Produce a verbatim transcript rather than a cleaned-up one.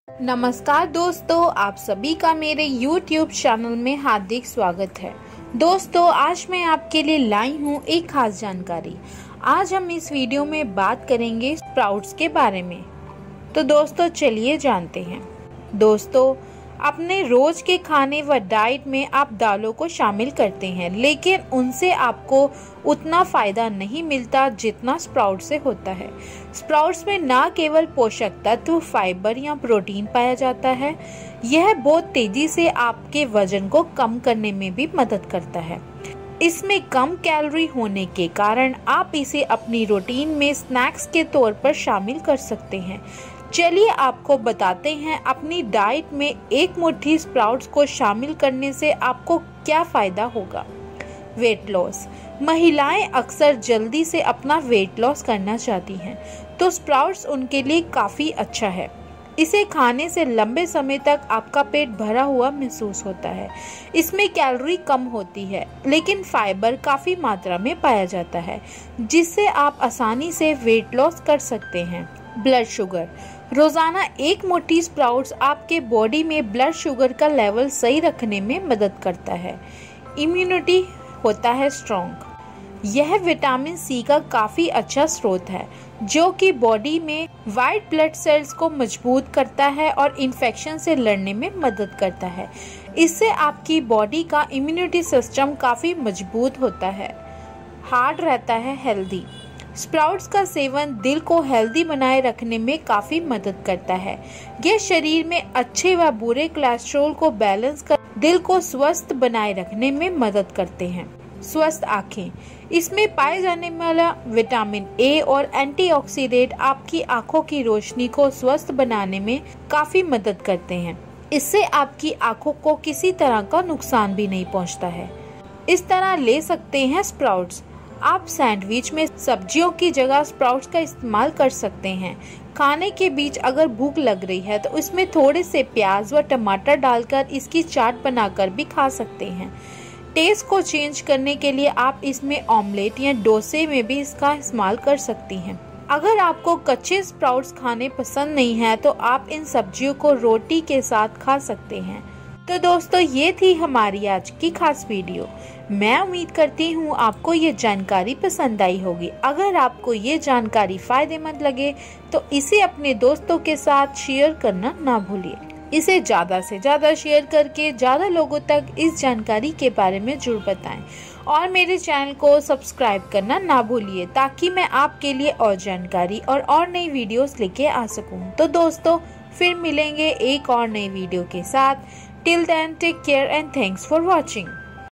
नमस्कार दोस्तों, आप सभी का मेरे यूट्यूब चैनल में हार्दिक स्वागत है। दोस्तों, आज मैं आपके लिए लाई हूँ एक खास जानकारी। आज हम इस वीडियो में बात करेंगे स्प्राउट्स के बारे में। तो दोस्तों चलिए जानते हैं। दोस्तों, अपने रोज के खाने व डाइट में आप दालों को शामिल करते हैं, लेकिन उनसे आपको उतना फायदा नहीं मिलता जितना स्प्राउट से होता है। स्प्राउट्स में न केवल पोषक तत्व, फाइबर या प्रोटीन पाया जाता है, यह बहुत तेजी से आपके वजन को कम करने में भी मदद करता है। इसमें कम कैलोरी होने के कारण आप इसे अपनी रूटीन में स्नैक्स के तौर पर शामिल कर सकते हैं। चलिए आपको बताते हैं अपनी डाइट में एक मुट्ठी स्प्राउट्स को शामिल करने से आपको क्या फायदा होगा। Weight loss. महिलाएं अक्सर जल्दी से अपना वेट लॉस करना चाहती हैं, तो स्प्राउट्स उनके लिए काफी अच्छा है। इसे खाने से लंबे समय तक आपका पेट भरा हुआ महसूस होता है। इसमें कैलोरी कम होती है, लेकिन फाइबर काफी मात्रा में पाया जाता है, जिससे आप आसानी से वेट लॉस कर सकते हैं। Blood sugar. रोजाना एक मुट्ठी स्प्राउट्स आपके बॉडी में ब्लड शुगर का लेवल सही रखने में मदद करता है। इम्यूनिटी होता है स्ट्रॉन्ग। यह विटामिन सी का काफी अच्छा स्रोत है, जो कि बॉडी में व्हाइट ब्लड सेल्स को मजबूत करता है और इन्फेक्शन से लड़ने में मदद करता है। इससे आपकी बॉडी का इम्यूनिटी सिस्टम काफी मजबूत होता है। हार्ट रहता है हेल्दी। स्प्राउट्स का सेवन दिल को हेल्दी बनाए रखने में काफी मदद करता है। यह शरीर में अच्छे व बुरे कोलेस्ट्रॉल को बैलेंस कर दिल को स्वस्थ बनाए रखने में मदद करते हैं। स्वस्थ आंखें। इसमें पाए जाने वाला विटामिन ए और एंटीऑक्सीडेंट आपकी आंखों की रोशनी को स्वस्थ बनाने में काफी मदद करते हैं। इससे आपकी आंखों को किसी तरह का नुकसान भी नहीं पहुंचता है। इस तरह ले सकते हैं स्प्राउट्स। आप सैंडविच में सब्जियों की जगह स्प्राउट्स का इस्तेमाल कर सकते हैं। खाने के बीच अगर भूख लग रही है तो इसमें थोड़े से प्याज व टमाटर डालकर इसकी चाट बनाकर भी खा सकते हैं। टेस्ट को चेंज करने के लिए आप इसमें ऑमलेट या डोसे में भी इसका इस्तेमाल कर सकती हैं। अगर आपको कच्चे स्प्राउट्स खाने पसंद नहीं है तो आप इन सब्जियों को रोटी के साथ खा सकते हैं। तो दोस्तों, ये थी हमारी आज की खास वीडियो। मैं उम्मीद करती हूँ आपको ये जानकारी पसंद आई होगी। अगर आपको ये जानकारी फायदेमंद लगे तो इसे अपने दोस्तों के साथ शेयर करना ना भूलिए। इसे ज्यादा से ज्यादा शेयर करके ज्यादा लोगों तक इस जानकारी के बारे में जरूर बताएं और मेरे चैनल को सब्सक्राइब करना ना भूलिए, ताकि मैं आपके लिए और जानकारी और और नई वीडियोस लेके आ सकूं। तो दोस्तों, फिर मिलेंगे एक और नई वीडियो के साथ। Till then, take care and thanks for watching.